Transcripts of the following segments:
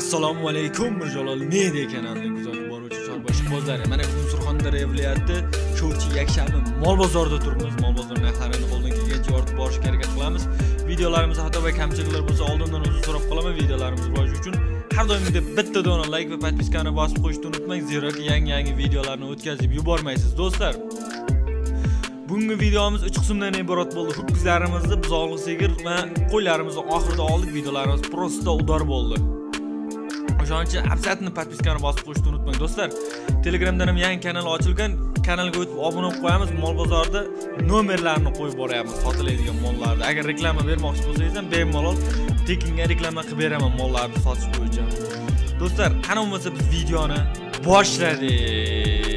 Assalomu alaykum Mirjalol Media kanalining kuzatib boruvchi chorboshi bozori. Mana Surxondaryo viloyati Sho'rchi yakshanba mol bozorida turibmiz. Mol bozor narxlarini qo'ldan kelgancha yoritib borishga harakat qilamiz. Videolarimizda xato va kamchiliklar bo'lsa oldindan uzr so'rab qolaman. Videolarimiz rivoji uchun har doimgidek bitta dona like va podpiskani bosib qo'yishni unutmang, zero yangi videolarni o'tkazib yubormaysiz do'stlar. Bugungi videomiz 3 qismdan iborat bo'ldi. Ho'kizlarimizni, buzoqli sigir va qo'ylarimizni oxirida oldik. Videolarimiz prosta udor bo'ldi. O'shaning uchun absatni podpiskani bosib qo'yishni unutmang do'stlar. Telegramdan ham yangi kanal ochilgan. Kanalga o'tib obuna bo'lib qo'yamiz. Mol bozorida nomerlarni qo'yib boryapmiz sotiladigan mollarni. Agar reklama bermoqchi bo'lsangiz ham bemalol tekinga reklama qilib beraman mollarni sotish bo'yicha. Do'stlar, qani bo'lmasa biz videoni boshladik.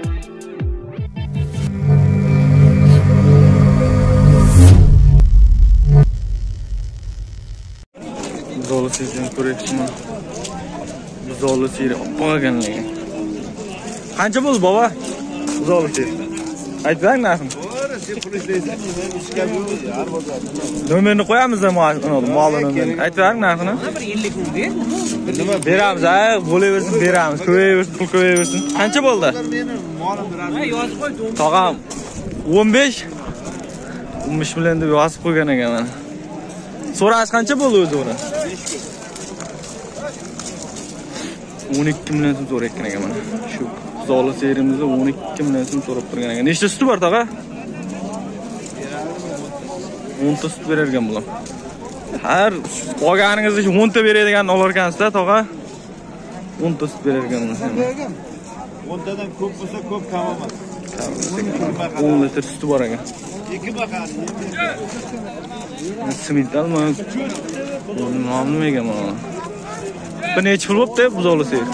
Buzoqli sigirni ko'ryapsizmi? Buzoqli sigir olganligi. Qancha bo'ldi baba? Buzoqli sigir. Aytbang narxini. Nomerni qo'yamizmi molini? Aytbang narxini. 50 kun ber. Beramiz, bo'laversin, beramiz. Ko'payaversin, pul ko'payaversin. Qancha bo'ldi? Yozib qo'y. Tog'am 15 million deb yozib qo'ygan ekan mana. So'rash qancha bo'ldi o'zi uni? 12 million so'm so'rayotgan ekan mana. Shu buzoqli sigirimizni 12 million so'm so'rab turgan ekan. Nechta suti bor tog'a? 10 ta sut berar ekan bular. Har olganingizda 10 ta beradiganini olar ekansizda tog'a. 10 ta sut berar ekan bular. 10 tadan ko'p bo'lsa ko'p kam emas. 10 litr suti bor ekan. 2 baqar. Simitalmi? Nomli ekan mana. Bir necha pul bo'pti buzoqli sigir?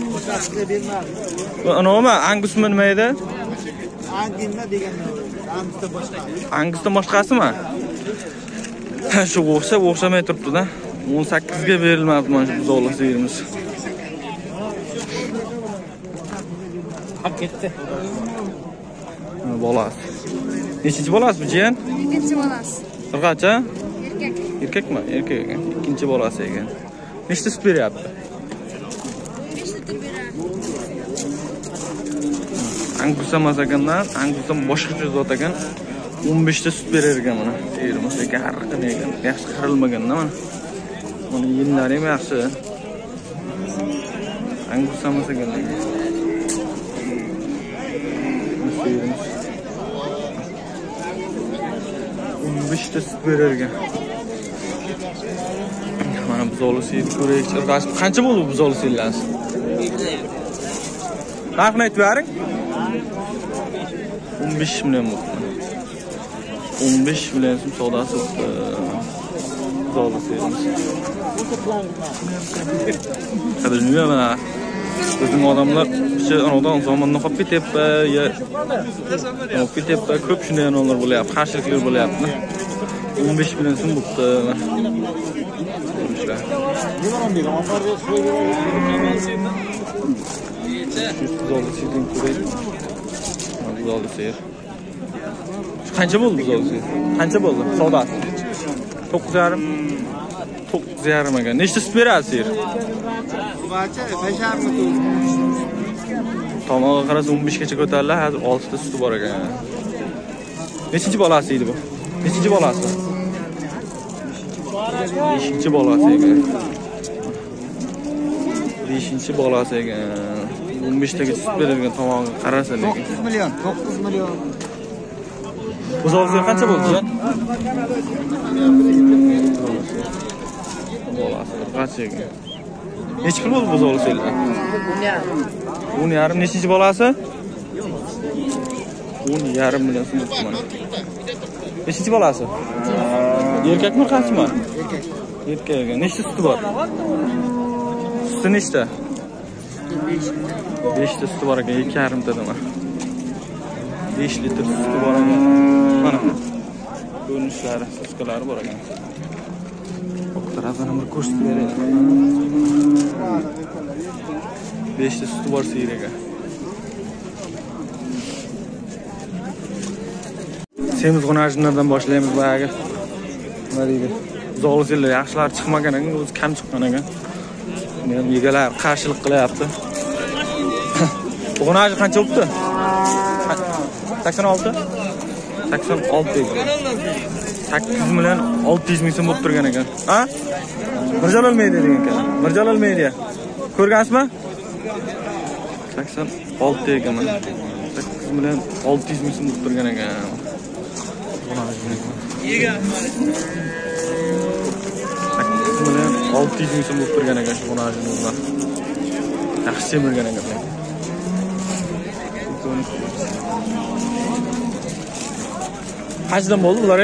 Anova Angusmi nima edi? Angusmi deganlar. Angusda boshqa. Angusda boshqasimi? Shu o'xshamay turibdi-da. 18 ga berilmadi mana shu buzoqli sigirimiz. Qolib ketdi. Bolasi. Nechinchi bolasi bu jiyan? Ikkinchi bolasi. Qancha? Erkak. Erkakmi? Erkak ekan. Ikkinchi bolasi ekan. Nechta sut beryapti? 5 litr beradi. Angus emas ekanlar, Angusdan boshqacha zot ekan. 15 ta sut berar ekan mana. Sigirimiz ekan, harqin ekan. Yaxshi qirilmagan-da mana. Mana yillari ham yaxshi. Angus emas ekan. Sigirimiz 15 ta sut berar ekan. Mana buzoqli sigir ko'raylik. Qancha bo'ldi buzoqli sigirlar? Narxini aytib bering. 15 million bo'ldi. 15 million so'm savdosi bo'ldi. Buzoqli sigirimiz. Qadrli mana bizning odamlar o'sha anadan zamonda qolib ketyapti, olib ketyapti. Ko'p shunday anonlar bo'lyapti, qarshiliklar bo'lyapti. 15 million so'm bo'ldi. Buzoqli sigirni ko'raylik. Buzoqli sigir. Qancha bo'ldi buzoqli sigir? Qancha bo'ldi savdosi? 9,5. 9,5 ekan. Nechta sut beradi sigir? Barcha 5,5 Tomog'iga qarasa 15 gacha ko'tariladi. Hozir 6 ta suti bor ekan. Nechinchi bolasi edi bu? Nechinchi bolasi? 5-chi bolasi ekan. 5-chi bolasi ekan. 15 taga sut beradigan tomog'iga qarasa lekin. 9 million. Buzoqli qancha bo'ldi? Bolasi qancha ekan? Necha pul bo'ldi buzoqli sigirlar? 10,5. Nechinchi bolasi? 10,5 million so'm bo'ldi mana. Nechinchi bolasi? Erkakmi, qizmi? Erkak. Erkak ekan. Nechta suti bor? Suti nechta? 5 ta suti bor ekan, 2,5 ta nima? 5 litr suti bor ekan. Mana ko'rinishlari, suskalari bor ekan. Bu tarafdan bir ko'rsatib beraylik. 5 ta suti bor sigir ekan. Semiz g'unajlardan boshlaymiz boyagi. Nima deydi? Buzoqli sigirlar yaxshilar chiqmagan ekan, o'zi kam chiqqan ekan. Men egalar qarshilik qilyapti. Bug'onaji qancha bo'libdi? 86. 86 ekan. 8 million 600 ming so'm bo'lib turgan ekan. Ha? Mirjalol Media degan ekan. Mirjalol Media. Ko'rgansizmi? 86 ekan. 8 million 600 ming so'm bo'lib turgan ekan. Ega. 8 million 600 ming so'm bo'lib turgan ekan shu bug'onajini. Yaxshi semirgan ekan. Qanchadan bo'ldi bular?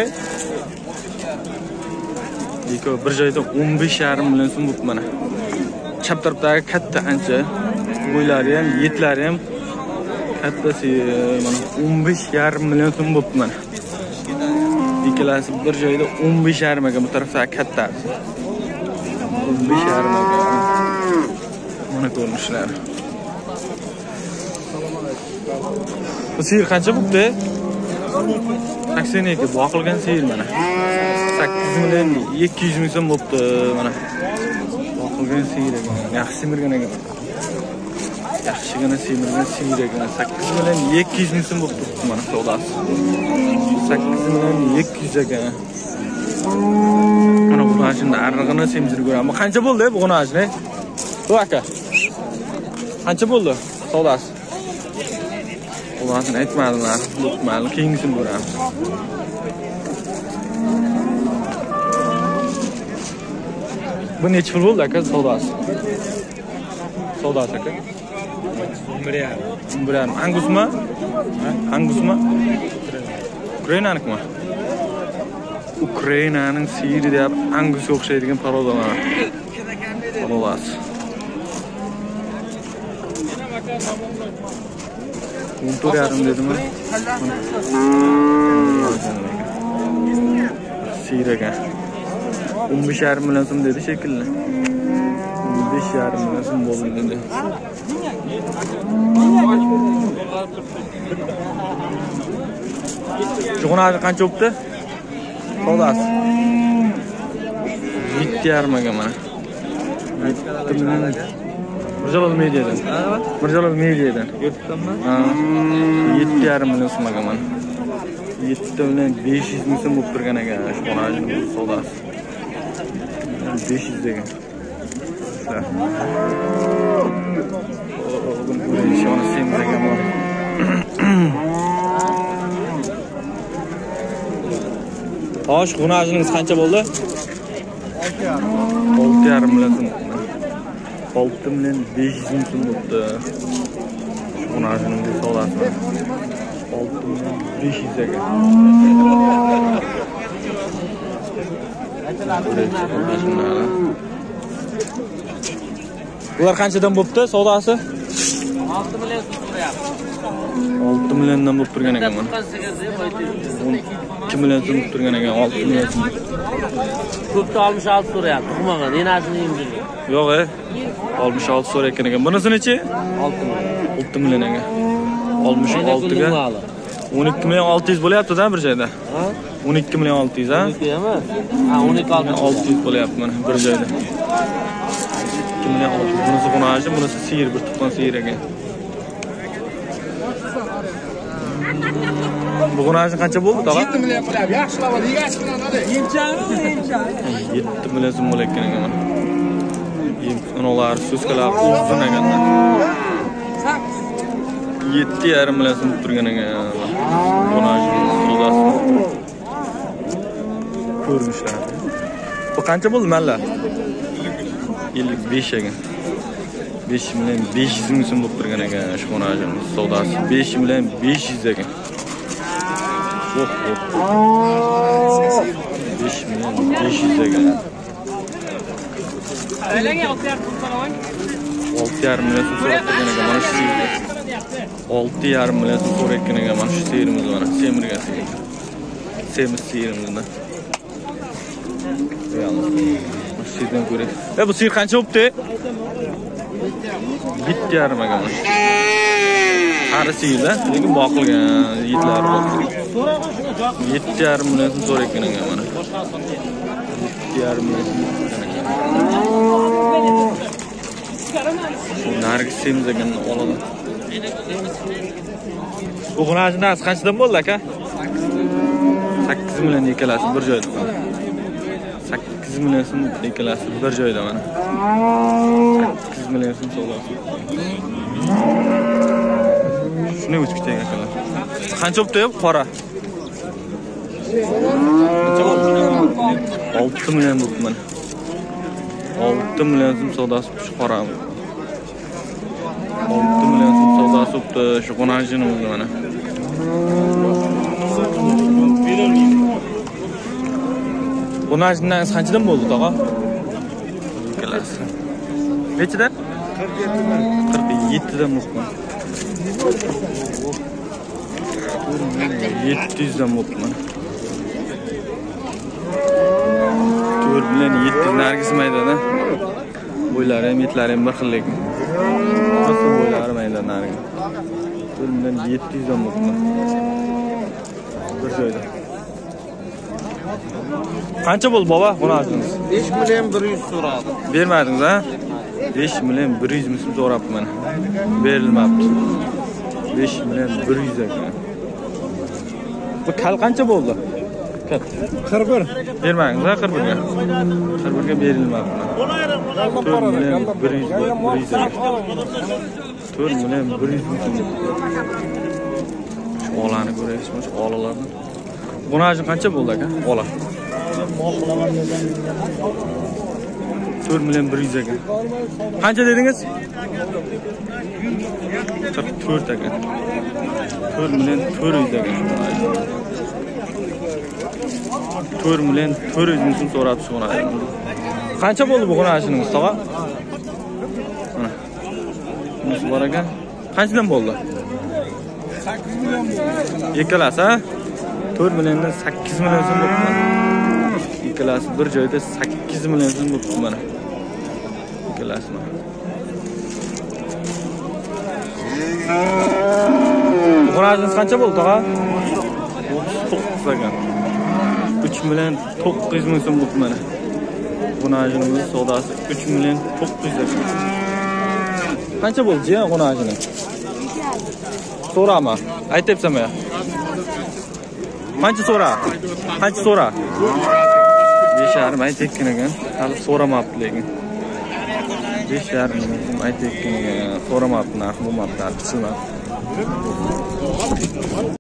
Deko bir joyda 15,5 million so'm bo'libdi mana. Chap tarafdagi katta ancha bo'ylari ham, yetlari ham kattasi mana 15,5 million so'm bo'libdi mana. Ikkalasi bir joyda 15,5 ga bu tarafdagi katta. 15,5 ga. Mana ko'rinishlar. Bu sir qancha bo'libdi? 82 boqilgan sir mana. 8 million 200 ming so'm bo'libdi mana. Boqilgan sir ekan. Yaxshi semirgan ekan. Yaxshigina semirgan sir ekan. 8 million 200 ming so'm bo'lib turibdi mana savdosi. 8 million 200 ekan. Mana bu mashina arig'ini semizirib ko'raman. Qancha bo'ldi bu g'onajni? Bu aka. Qancha bo'ldi savdosi? Ularni aytmadilar, luqmali keyingisini ko'ramiz. Bu necha pul bo'ldi aka savdosi? Savdosi aka? 1,5. Angusmi? Angusmi? Ukrainanikmi? Ukrainaning siri deb Angusga o'xshaydigan parodalar. Parodas. Untur yarım dedim mi? Sirega. 15,5 million so'm dedi şekilli. 15,5 million so'm bo'ldi dedi. Jo'g'onaji qancha bo'libdi? Savdosi. 7,5 ga mana. 7 million. Mirjalol Media'dan. Mirjalol Media'dan. YouTube'danmi? Ha. 7,5 million so'm ekan mana. 7 million 500 ming so'm bo'lib turgan ekan shu bog'onajining savdosi. 500 degan. Buni shuni semizgan bor. Xo'sh, bog'onajiningiz qancha bo'ldi? 6,5 million so'm. 6 million 500 ming so'm bo'ldi. Bog'onajining savdosi. 6 million 500 ekan. Bular qanchadan bo'pti savdosi? 6 million so'rayapti. 6 milliondan bo'lib turgan ekan mana. 2 million so'm bo'lib turgan ekan, 6 million so'm. Ko'pda 66 so'rayapti. Tuxmagan, enasini yemdirgan. Yo'q, 66 so'rayotgan ekan. Bunisi-chi? 6 million. 6 million ekan. 66 ga 12 million 600 bo'lyapti-da bir joyda. Ha? 12 million 600 ha? 12 emas. Ha, 12 600 bo'lyapti mana bir joyda. 2 million 600. Bunisi qo'naji, bunisi siyir, bir tuqqan siyir ekan. Bu qo'naji qancha bo'ldi, tog'a? 7 million bo'ladi. Yaxshilab ol, egasi bilan hadi. 7 million so'm bo'layotgan ekan mana. Unolar so'zkalar uzun ekan. 7,5 million so'm turgan ekan. Qo'naji savdosi. Ko'rinishlar. Bu qancha bo'ldi malla? 55 ekan. 5 million 500 ming so'm bo'lib turgan ekan shu qo'najining savdosi. 5 million 500 ekan. 5 million 500 ekan. 6,5 million so'm so'rayotgan ekan mana shu sirni. 6,5 million so'm so'rayotgan ekan mana shu sirimiz mana. Semirgan sir. Semiz sirimizdan. Sirdan ko'raylik. Bu sir qancha bo'libdi? 7,5 ekan. Qari sirda, lekin boqilgan, yitlari boqilgan. 7,5 million so'm so'rayotgan ekan mana. 7,5 million so'm. Nargis semiz ekan olaman. Bu xonajin narxi qanchadan bo'ldi aka? 8 million ikkalasi bir joyda. 8 million so'm ikkalasi bir joyda mana. 8 million so'm savdosi. Shuni uch kitaga akalar. Qancha bo'pti yo'q qora? 6 million bo'pti mana. 6 million so'm savdosi shu qora. 6 million so'm savdosi bo'pti shu xonajinimiz mana. Xonajindan qanchadan bo'ldi tog'a? Ikkalasi. Nechidan? 47 dan bo'ldi. 700 dan bo'ldi mana. 4 bilan 700 nargis maydada. Bo'ylari ham, etlari ham bir xillik. Nasıl bo'ylari maydada nargis. 4 bilan 700 dan bo'ldi. Bir joyda. Qancha bo'ldi baba xonajingiz? 5 million 100 so'radi. Bermadingiz ha? 5 million 100 ming so'rabman. Berilmabdi. 5 million 100 ekan. Bu kal qancha bo'ldi? Kal 41. Bermadingiz ha 41 ga. 41 ga berilmabdi. 4 million 100 ekan. 4 million 100 ming. Shu olani ko'raysiz, shu olalarni. Xonajin qancha bo'ldi aka? Ola. 4 million 100 ekan. Qancha dedingiz? 44 ekan. 4 million 400 ekan. 4 million 400 ming so'm so'rabdi shu xonajin. Qancha bo'ldi bu xonajiningiz tog'a? Mana. Bunisi bor ekan. Qanchadan bo'ldi? 8 million bo'ldi. Ikkalasi ha? 4 milliondan 8 million so'm bo'ldi. İkkalasi bir joyda 8 million so'm bo'ldi mana. İkkalasi mana. Xonajingiz qancha bo'ldi tog'a? 39 ekan. 3 million 900 ming so'm bo'ldi mana. Xonajinimiz savdosi 3 million 900 ekan. Qancha bo'ldi jiyan xonajini? So'rama. Aytibsan men. Qancha so'ra? Qancha so'ra? 5,5 aytayotgan ekan. Hali so'ramabdi lekin. 5,5 aytayotgan ekan. So'ramabdi, narx bo'lmabdi, bichilmabdi.